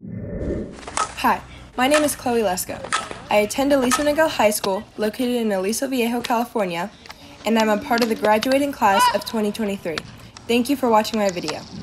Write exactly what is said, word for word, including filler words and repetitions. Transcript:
Hi, my name is Chloe Lesko. I attend Aliso Niguel High School, located in Aliso Viejo, California, and I'm a part of the graduating class of twenty twenty-three. Thank you for watching my video.